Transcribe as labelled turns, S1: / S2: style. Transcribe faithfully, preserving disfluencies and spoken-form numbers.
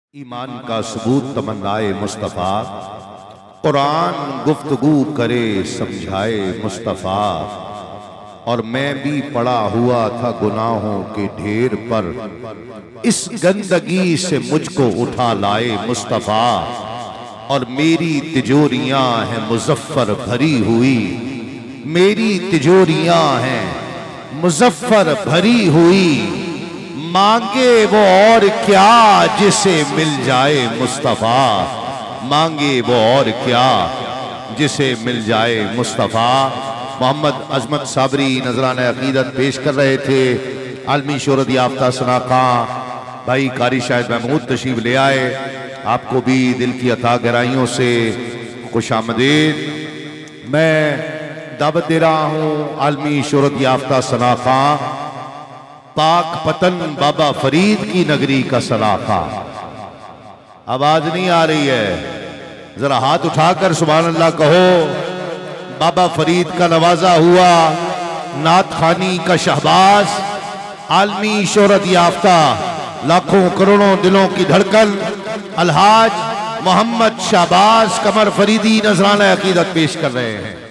S1: ईमान का सबूत तमन्नाए मुस्तफ़ा, कुरान गुफ्तगू करे समझाए मुस्तफ़ा। और मैं भी पड़ा हुआ था गुनाहों के ढेर पर, इस गंदगी से मुझको उठा लाए मुस्तफ़ा। और मेरी तिजोरियां हैं मुजफ्फर भरी हुई, मेरी तिजोरियां हैं मुजफ्फर भरी हुई। मांगे वो और क्या जिसे मिल जाए मुस्तफ़ा, मांगे वो और क्या जिसे मिल जाए मुस्तफ़ा। मोहम्मद अजमत साबरी नजराना अकीदत पेश कर रहे थे। आलमी शोहरत याफ्ता सनाखा भाई कारी शायद महमूद तशरीफ ले आए। आपको भी दिल की अता गहराइयों से खुश आमदीद। मैं दावत दे रहा हूँ आलमी शोहरत याफ्ता सनाखा पाक पतन बाबा फरीद की नगरी का सलाखा। आवाज नहीं आ रही है, जरा हाथ उठाकर सुभान अल्लाह कहो। बाबा फरीद का नवाजा हुआ नात खानी का शहबाज, आलमी शोहरत याफ्ता लाखों करोड़ों दिलों की धड़कन अलहाज मोहम्मद शहबाज कमर फरीदी नजराना अकीदत पेश कर रहे हैं।